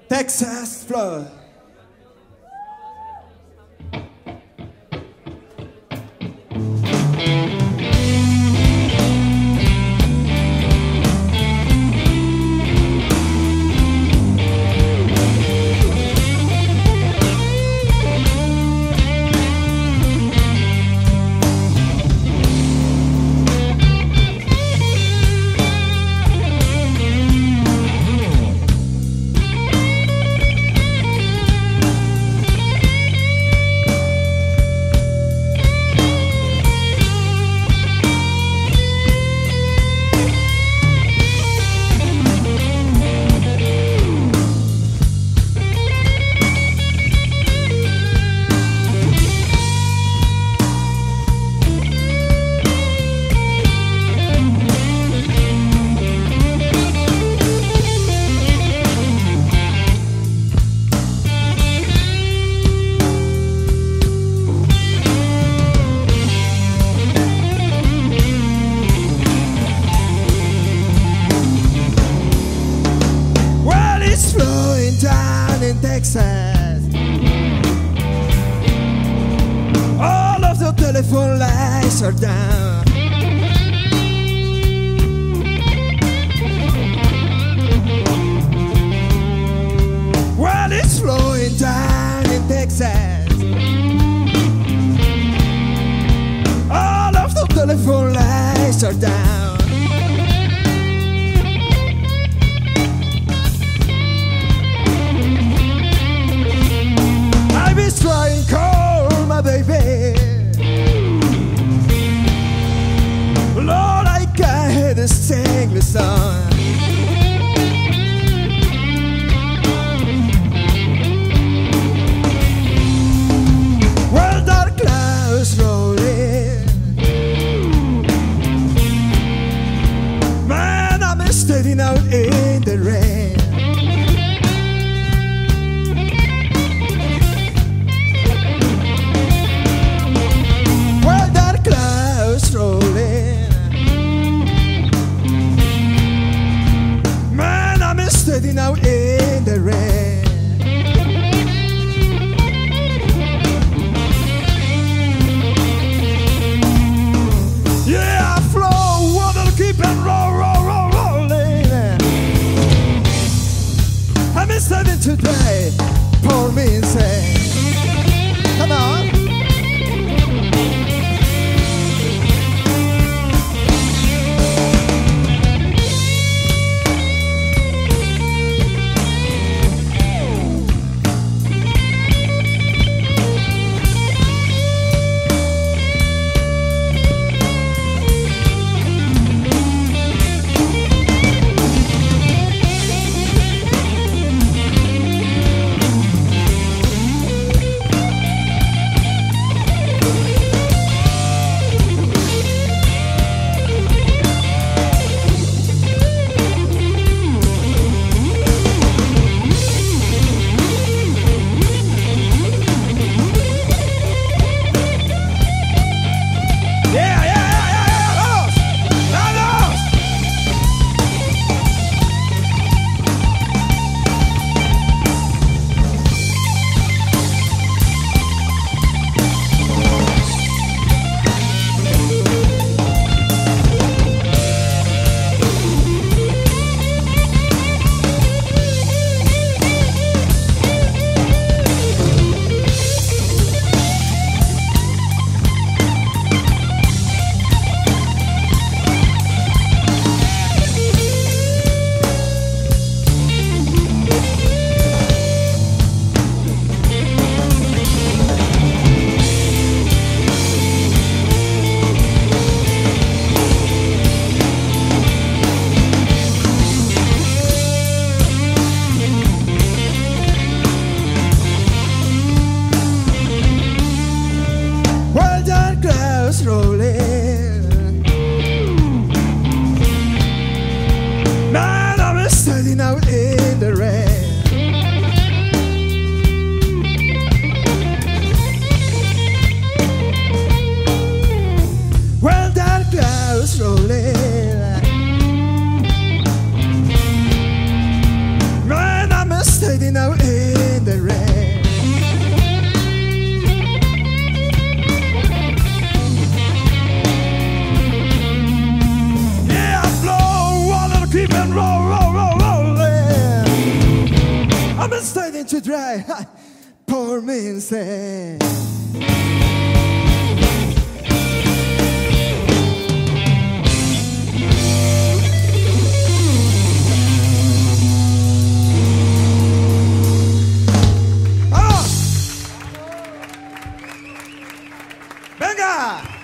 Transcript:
Texas flood. All of the telephone lights are down. Well, it's flowing down in Texas. All of the telephone lights are down. Try and call my baby. Lord, I can't sing the song. Well, dark clouds rolling. Man, I'm standing out in the rain. Rolling. Man, I'm standing out in the rain. Yeah, I flow, water keep and rolling. I'm standing today, pour me insane. Come on. don't you try por me instead. ¡Vamos! ¡Venga!